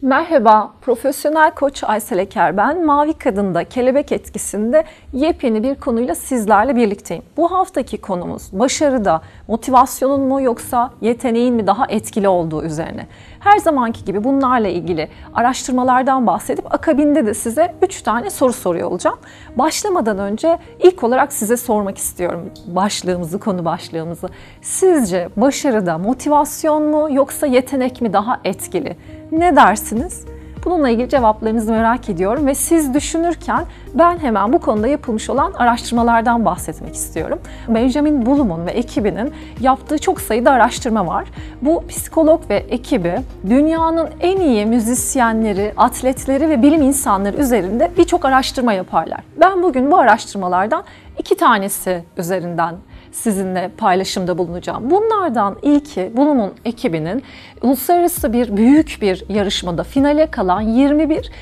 Merhaba, profesyonel koç Aysel Eker ben. Mavi Kadın'da kelebek etkisinde yepyeni bir konuyla sizlerle birlikteyim. Bu haftaki konumuz başarıda motivasyonun mu yoksa yeteneğin mi daha etkili olduğu üzerine. Her zamanki gibi bunlarla ilgili araştırmalardan bahsedip akabinde de size 3 tane soru soruyor olacağım. Başlamadan önce ilk olarak size sormak istiyorum konu başlığımızı. Sizce başarıda motivasyon mu yoksa yetenek mi daha etkili? Ne dersiniz? Bununla ilgili cevaplarınızı merak ediyorum ve siz düşünürken ben hemen bu konuda yapılmış olan araştırmalardan bahsetmek istiyorum. Benjamin Bloom'un ve ekibinin yaptığı çok sayıda araştırma var. Bu psikolog ve ekibi dünyanın en iyi müzisyenleri, atletleri ve bilim insanları üzerinde birçok araştırma yaparlar. Ben bugün bu araştırmalardan 2 tanesi üzerinden sizinle paylaşımda bulunacağım. Bunlardan ilki Bloom'un ekibinin uluslararası büyük bir yarışmada finale kalan 21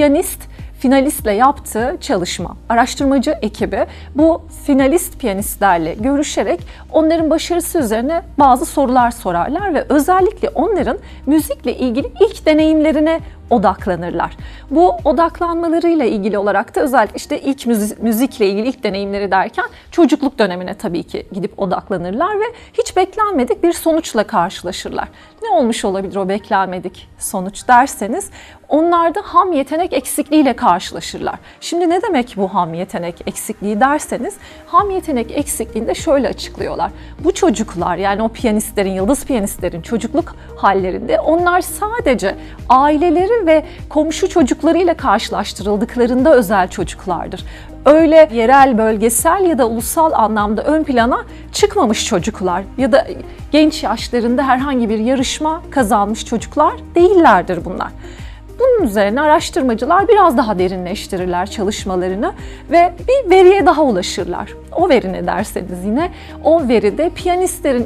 finalistle yaptığı çalışma. Araştırmacı ekibi bu finalist piyanistlerle görüşerek onların başarısı üzerine bazı sorular sorarlar ve özellikle onların müzikle ilgili ilk deneyimlerine odaklanırlar. Bu odaklanmalarıyla ilgili olarak da özellikle ilk müzikle ilgili ilk deneyimleri derken çocukluk dönemine tabii ki gidip odaklanırlar ve hiç beklenmedik bir sonuçla karşılaşırlar. Ne olmuş olabilir o beklenmedik sonuç derseniz, onlar da ham yetenek eksikliğiyle karşılaşırlar. Şimdi ne demek bu ham yetenek eksikliği derseniz, ham yetenek eksikliğini de şöyle açıklıyorlar. Bu çocuklar, yani o piyanistlerin, yıldız piyanistlerin çocukluk hallerinde onlar sadece aileleri ve komşu çocuklarıyla karşılaştırıldıklarında özel çocuklardır. Öyle yerel, bölgesel ya da ulusal anlamda ön plana çıkmamış çocuklar ya da genç yaşlarında herhangi bir yarışma kazanmış çocuklar değillerdir bunlar. Bunun üzerine araştırmacılar biraz daha derinleştirirler çalışmalarını ve bir veriye daha ulaşırlar. O veri ne derseniz yine, o veride piyanistlerin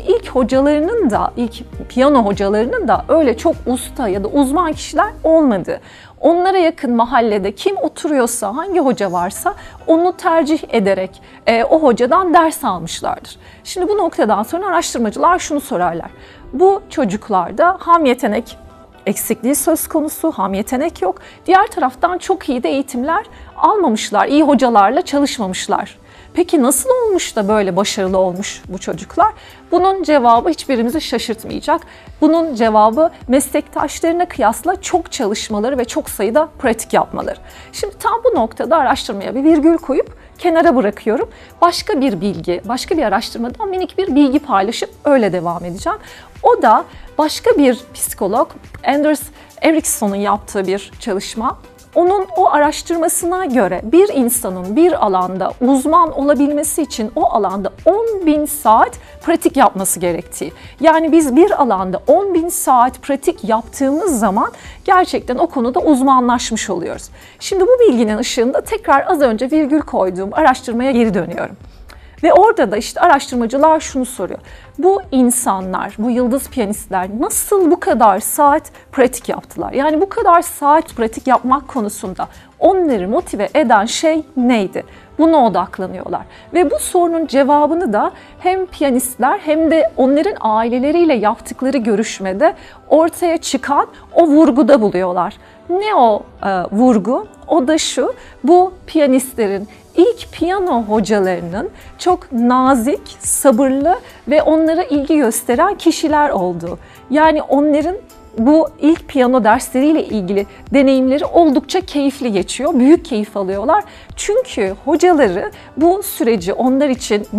ilk piyano hocalarının da öyle çok usta ya da uzman kişiler olmadığı. Onlara yakın mahallede kim oturuyorsa, hangi hoca varsa onu tercih ederek o hocadan ders almışlardır. Şimdi bu noktadan sonra araştırmacılar şunu sorarlar. Bu çocuklarda ham yetenek eksikliği söz konusu, ham yetenek yok. Diğer taraftan çok iyi de eğitimler almamışlar, iyi hocalarla çalışmamışlar. Peki nasıl olmuş da böyle başarılı olmuş bu çocuklar? Bunun cevabı hiçbirimizi şaşırtmayacak. Bunun cevabı meslektaşlarına kıyasla çok çalışmaları ve çok sayıda pratik yapmaları. Şimdi tam bu noktada araştırmaya bir virgül koyup kenara bırakıyorum. Başka bir araştırmadan minik bir bilgi paylaşıp öyle devam edeceğim. O da başka bir psikolog, Anders Ericsson'un yaptığı bir çalışma. Onun o araştırmasına göre bir insanın bir alanda uzman olabilmesi için o alanda 10.000 saat pratik yapması gerektiği. Yani biz bir alanda 10.000 saat pratik yaptığımız zaman gerçekten o konuda uzmanlaşmış oluyoruz. Şimdi bu bilginin ışığında tekrar az önce virgül koyduğum araştırmaya geri dönüyorum. Ve orada da araştırmacılar şunu soruyor. Bu insanlar, bu yıldız piyanistler nasıl bu kadar saat pratik yaptılar? Yani bu kadar saat pratik yapmak konusunda onları motive eden şey neydi? Buna odaklanıyorlar. Ve bu sorunun cevabını da hem piyanistler hem de onların aileleriyle yaptıkları görüşmede ortaya çıkan o vurguda buluyorlar. Ne o vurgu? O da şu: bu piyanistlerin İlk piyano hocalarının çok nazik, sabırlı ve onlara ilgi gösteren kişiler olduğu. Yani onların bu ilk piyano dersleriyle ilgili deneyimleri oldukça keyifli geçiyor, büyük keyif alıyorlar. Çünkü hocaları bu süreci onlar için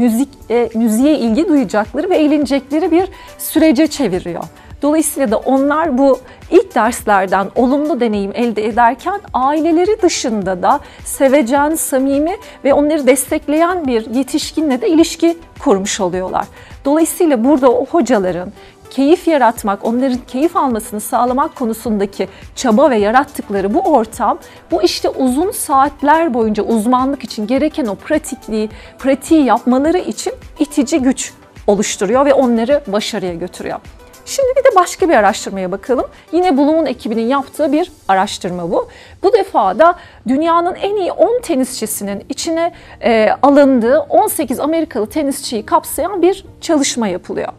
müziğe ilgi duyacakları ve eğlenecekleri bir sürece çeviriyor. Dolayısıyla da onlar bu ilk derslerden olumlu deneyim elde ederken aileleri dışında da sevecen, samimi ve onları destekleyen bir yetişkinle de ilişki kurmuş oluyorlar. Dolayısıyla burada o hocaların keyif yaratmak, onların keyif almasını sağlamak konusundaki çaba ve yarattıkları bu ortam, bu uzun saatler boyunca uzmanlık için gereken o pratiği yapmaları için itici güç oluşturuyor ve onları başarıya götürüyor. Şimdi bir de başka bir araştırmaya bakalım. Yine Bloom'un ekibinin yaptığı bir araştırma bu. Bu defa da dünyanın en iyi 10 tenisçisinin içine alındığı 18 Amerikalı tenisçiyi kapsayan bir çalışma yapılıyor.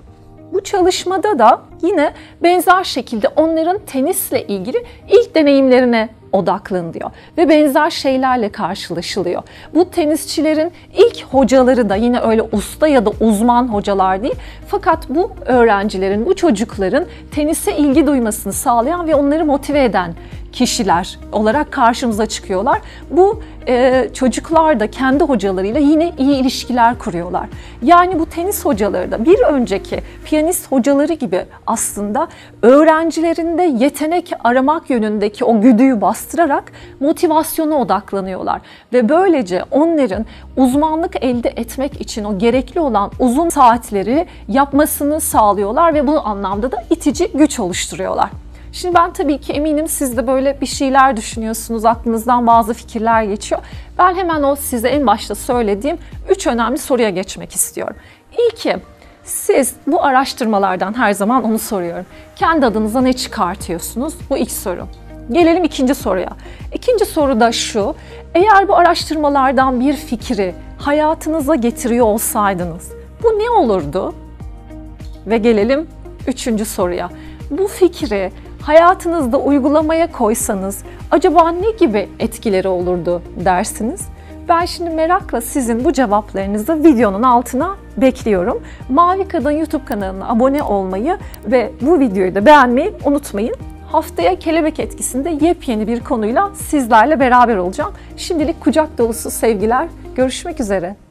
Bu çalışmada da yine benzer şekilde onların tenisle ilgili ilk deneyimlerine odaklanılıyor ve benzer şeylerle karşılaşılıyor. Bu tenisçilerin ilk hocaları da yine öyle usta ya da uzman hocalar değil, fakat bu öğrencilerin, bu çocukların tenise ilgi duymasını sağlayan ve onları motive eden kişiler olarak karşımıza çıkıyorlar. Bu çocuklar da kendi hocalarıyla yine iyi ilişkiler kuruyorlar. Yani bu tenis hocaları da bir önceki piyanist hocaları gibi aslında öğrencilerinde yetenek aramak yönündeki o güdüyü bastırarak motivasyona odaklanıyorlar. Ve böylece onların uzmanlık elde etmek için o gerekli olan uzun saatleri yapmasını sağlıyorlar ve bu anlamda da itici güç oluşturuyorlar. Şimdi ben tabii ki eminim siz de böyle bir şeyler düşünüyorsunuz, aklınızdan bazı fikirler geçiyor. Ben hemen o size en başta söylediğim 3 önemli soruya geçmek istiyorum. İlki, siz bu araştırmalardan her zaman onu soruyorum. Kendi adınıza ne çıkartıyorsunuz? Bu ilk soru. Gelelim ikinci soruya. İkinci soru da şu, eğer bu araştırmalardan bir fikri hayatınıza getiriyor olsaydınız, bu ne olurdu? Ve gelelim üçüncü soruya. Bu fikri hayatınızda uygulamaya koysanız acaba ne gibi etkileri olurdu dersiniz? Ben şimdi merakla sizin bu cevaplarınızı videonun altına bekliyorum. Mavi Kadın YouTube kanalına abone olmayı ve bu videoyu da beğenmeyi unutmayın. Haftaya kelebek etkisinde yepyeni bir konuyla sizlerle beraber olacağım. Şimdilik kucak dolusu sevgiler. Görüşmek üzere.